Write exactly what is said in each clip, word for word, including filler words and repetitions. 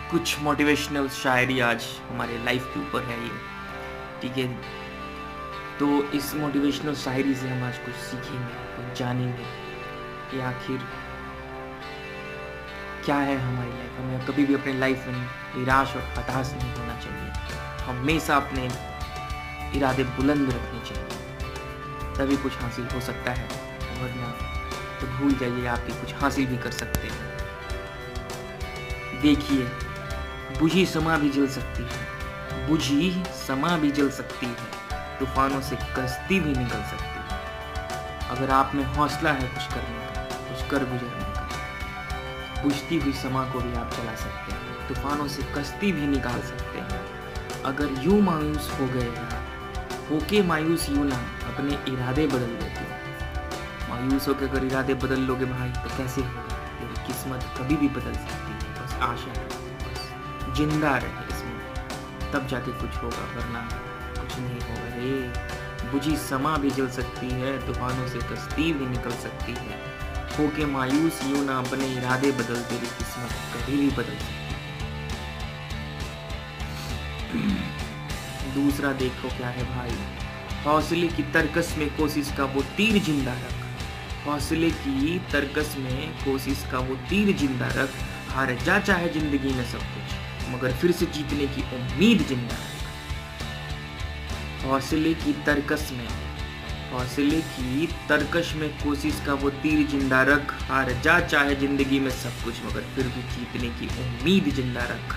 कुछ मोटिवेशनल शायरी आज हमारे लाइफ के ऊपर है ये, ठीक है। तो इस मोटिवेशनल शायरी से हम आज कुछ सीखेंगे, कुछ जानेंगे कि आखिर क्या है हमारी लाइफ। हमें कभी भी अपने लाइफ में निराश और हताश नहीं होना चाहिए, हमेशा अपने इरादे बुलंद रखने चाहिए, तभी कुछ हासिल हो सकता है, वरना तो भूल जाइए आप भी कुछ हासिल भी कर सकते हैं। देखिए, बुझी समा भी जल सकती है, बुझी समा भी जल सकती है, तूफानों से कश्ती भी निकल सकती है। अगर आप में हौसला है कुछ करने का, कुछ कर गुजरने का, बुझती हुई समा को भी आप जला सकते हैं, तूफानों से कश्ती भी निकाल सकते हैं। अगर यूं मायूस हो गए ना, होके मायूस यूं ना अपने इरादे बदल लेते हो। मायूस होकर अगर इरादे बदल लोगे भाई तो कैसे होगा, तेरी किस्मत कभी भी बदल सकती है। बस आशा है, बस जिंदा रहे इसमें, तब जाके कुछ होगा, वरना कुछ नहीं होगा रे। बुझी समा भी जल सकती है, तूफानों से कश्ती भी निकल सकती है, होके मायूस यूं ना अपने इरादे बदल, तेरी किस्मत कभी भी बदल सकती है। दूसरा देखो क्या है भाई, हौसले की तरकस में कोशिश का वो तीर जिंदा रख, हौसले की तरकस में कोशिश का वो तीर जिंदा रख, हार जा चाहे जिंदगी में सब कुछ, मगर फिर से जीतने की उम्मीद जिंदा रख। हौसले की तरकस में हौसले की तरकश में कोशिश का वो तीर जिंदा रख, हार जा चाहे जिंदगी में सब कुछ, मगर फिर भी जीतने की उम्मीद जिंदा रख।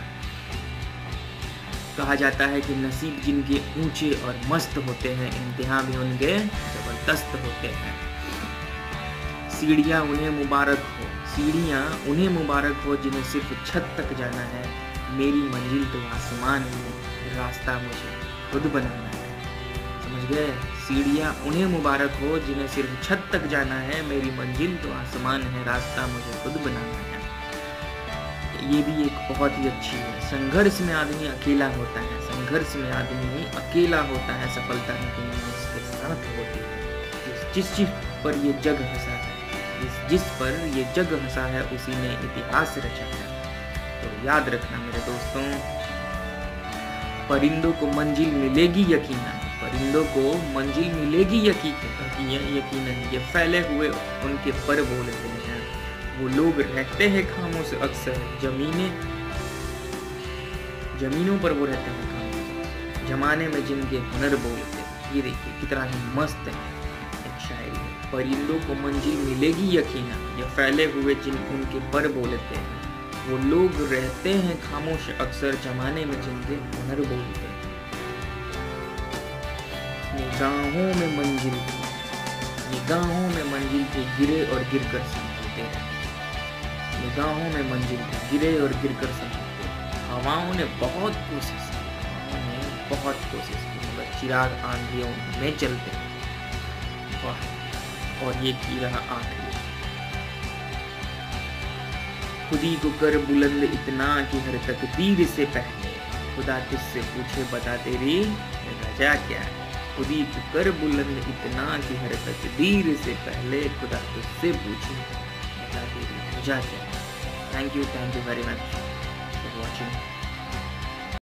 कहा जाता है कि नसीब जिनके ऊंचे और मस्त होते हैं, इम्तिहान भी उनके जबरदस्त होते हैं। सीढ़ियाँ उन्हें मुबारक हो, सीढ़ियाँ उन्हें मुबारक हो जिन्हें सिर्फ छत तक जाना है, मेरी मंजिल तो आसमान है, रास्ता मुझे खुद बनाना है। समझ गए? सीढ़ियाँ उन्हें मुबारक हो जिन्हें सिर्फ छत तक जाना है, मेरी मंजिल तो आसमान है, रास्ता मुझे खुद बनाना है। ये भी एक बहुत ही अच्छी है। संघर्ष में आदमी अकेला होता है, संघर्ष में आदमी अकेला होता है, सफलता नहीं उसके साथ होती है। जिस चीज पर ये जग हंसा है, जिस जिस पर ये जग हंसा है, उसी ने इतिहास रचा है। तो याद रखना मेरे दोस्तों, परिंदों को मंजिल मिलेगी यकीनन, परिंदों को मंजिल मिलेगी यकीनन, यकीनन ये फैले हुए उनके पर बोलते हैं। वो लोग रहते हैं खामोश अक्सर, जमीनें जमीनों पर वो रहते हैं खामोश, जमाने में जिनके हुनर बोलते हैं। ये देखिए कितना ही मस्त है एक शायरी है। परिंदों को मंजिल मिलेगी यकीनन, ये फैले हुए जिन उनके पर बोलते हैं। वो लोग रहते हैं खामोश अक्सर, जमाने में जिनके हुनर बोलते हैं। निगाहों में मंजिल थी, निगाहों में मंजिल थी, गिरे और गिर कर संभलते हैं। निगाहों में मंजिल थी, गिरे और गिर कर संभलते हैं। हवाओं ने बहुत कोशिश की, हवाओं ने बहुत कोशिश की, मगर चिराग आंधियों में चलते हैं। और ये की रहा आखिरी, खुदी को कर बुलंद इतना कि हर तकदीर से पहले खुदा तुझसे पूछे बता तेरी रजा क्या है। खुदी को कर बुलंद इतना कि हर तकदीर से पहले खुदा तुझसे पूछे बता तेरी रजा क्या है। Thank you thank you very much for watching.